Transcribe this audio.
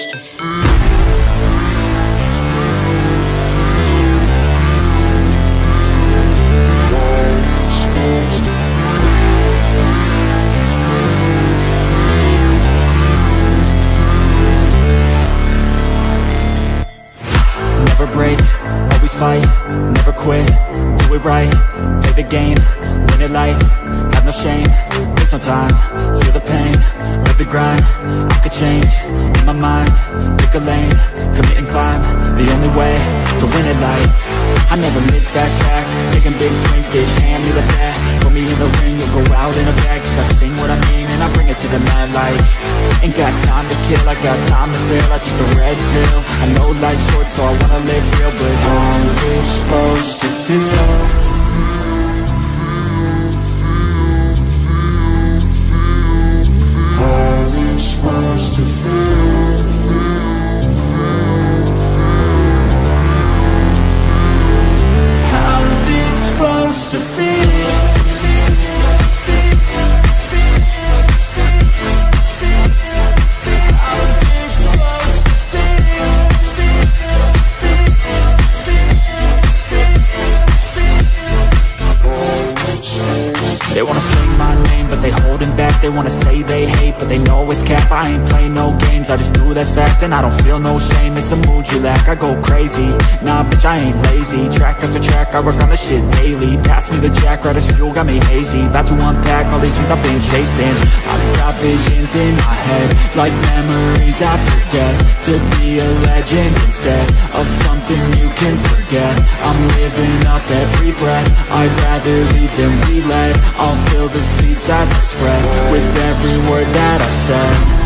Never break, always fight, never quit, do it right, play the game, win it life, have no shame, there's no time, feel the pain, live the grind, I could change, in my mind, pick a lane, commit and climb, the only way to win it life. I never miss, that's facts, taking big swings, bitch, hand me the bat, put me in the ring, you'll go out in a bag, cause I sing what I mean and I bring it to the mad light. Ain't got time to kill, I got time to feel, I take the red pill, I know life's short so I wanna live real, but how's it supposed to feel? How's it supposed to feel? How's it supposed to feel? They wanna sing my name, but they holding back. They wanna say they hate, but they know it's cap. I ain't play no games, I just do that's fact. And I don't feel no shame, it's a mood you lack. I go crazy, nah bitch I ain't lazy. Track after track, I work on the shit daily. Pass me the jack, right as fuel, got me hazy. About to unpack all these things I've been chasing. I've got visions in my head, like memories after death. To be a legend instead of something you can forget. I'm living up every breath, I'd rather lead than be led. I'll fill the seats as I spread with every word that I've said.